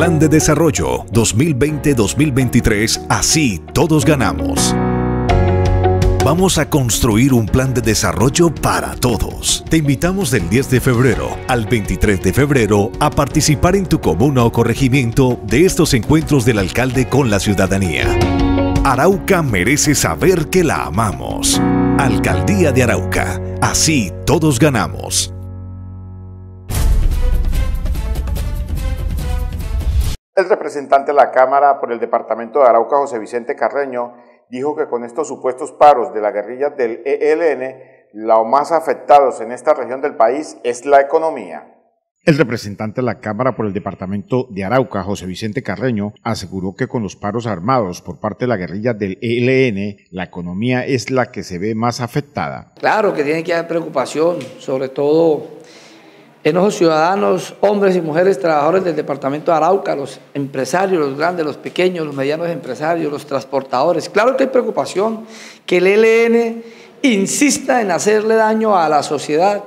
Plan de Desarrollo 2020-2023, así todos ganamos. Vamos a construir un plan de desarrollo para todos. Te invitamos del 10 de febrero al 23 de febrero a participar en tu comuna o corregimiento de estos encuentros del alcalde con la ciudadanía. Arauca merece saber que la amamos. Alcaldía de Arauca, así todos ganamos. El representante de la Cámara por el departamento de Arauca, José Vicente Carreño, dijo que con estos supuestos paros de la guerrilla del ELN, los más afectados en esta región del país es la economía. El representante de la Cámara por el departamento de Arauca, José Vicente Carreño, aseguró que con los paros armados por parte de la guerrilla del ELN, la economía es la que se ve más afectada. Claro que tiene que haber preocupación, sobre todo en los ciudadanos, hombres y mujeres trabajadores del departamento de Arauca, los empresarios, los grandes, los pequeños, los medianos empresarios, los transportadores. Claro que hay preocupación que el ELN insista en hacerle daño a la sociedad.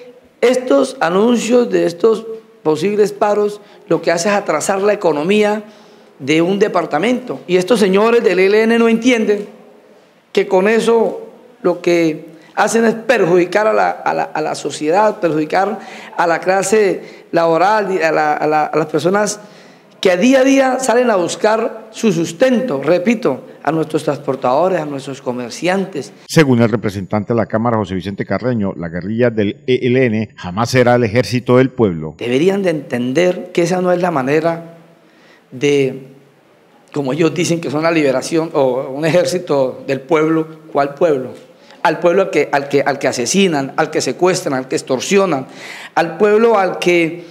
Estos anuncios de estos posibles paros lo que hace es atrasar la economía de un departamento. Y estos señores del ELN no entienden que con eso lo que hacen es perjudicar a la sociedad, perjudicar a la clase laboral, a las personas que día a día salen a buscar su sustento, repito, a nuestros transportadores, a nuestros comerciantes. Según el representante de la Cámara, José Vicente Carreño, la guerrilla del ELN jamás será el ejército del pueblo. Deberían de entender que esa no es la manera de, como ellos dicen que son la liberación o un ejército del pueblo. ¿Cuál pueblo? Al pueblo al que asesinan, al que secuestran, al que extorsionan, al pueblo al que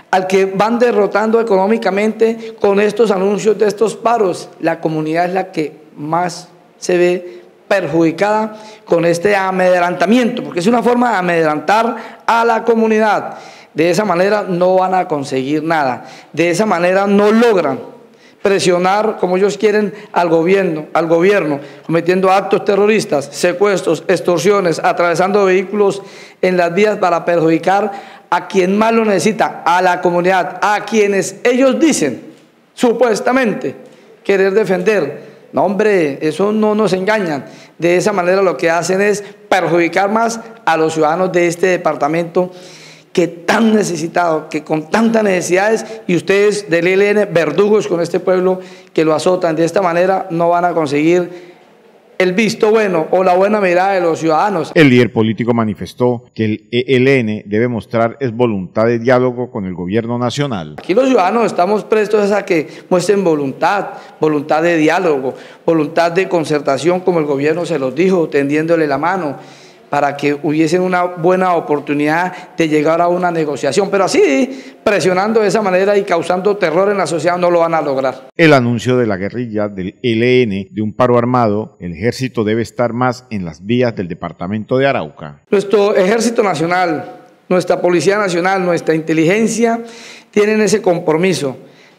van derrotando económicamente con estos anuncios de estos paros. La comunidad es la que más se ve perjudicada con este amedrentamiento, porque es una forma de amedrentar a la comunidad. De esa manera no van a conseguir nada, de esa manera no logran presionar como ellos quieren al gobierno, cometiendo actos terroristas, secuestros, extorsiones, atravesando vehículos en las vías para perjudicar a quien más lo necesita, a la comunidad, a quienes ellos dicen, supuestamente, querer defender. No, hombre, eso no nos engañan. De esa manera lo que hacen es perjudicar más a los ciudadanos de este departamento que tan necesitado, que con tantas necesidades, y ustedes del ELN, verdugos con este pueblo que lo azotan. De esta manera no van a conseguir el visto bueno o la buena mirada de los ciudadanos. El líder político manifestó que el ELN debe mostrar es voluntad de diálogo con el gobierno nacional. Aquí los ciudadanos estamos prestos a que muestren voluntad de diálogo, voluntad de concertación, como el gobierno se los dijo, tendiéndole la mano, para que hubiesen una buena oportunidad de llegar a una negociación. Pero así, presionando de esa manera y causando terror en la sociedad, no lo van a lograr. El anuncio de la guerrilla del ELN de un paro armado, el ejército debe estar más en las vías del departamento de Arauca. Nuestro ejército nacional, nuestra policía nacional, nuestra inteligencia, tienen ese compromiso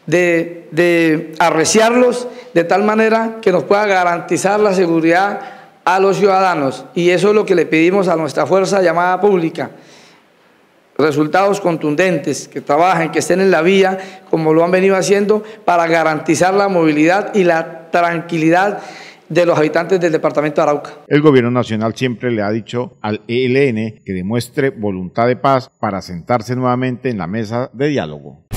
de arreciarlos de tal manera que nos pueda garantizar la seguridad a los ciudadanos, y eso es lo que le pedimos a nuestra fuerza llamada pública. Resultados contundentes, que trabajen, que estén en la vía como lo han venido haciendo para garantizar la movilidad y la tranquilidad de los habitantes del departamento de Arauca. El gobierno nacional siempre le ha dicho al ELN que demuestre voluntad de paz para sentarse nuevamente en la mesa de diálogo.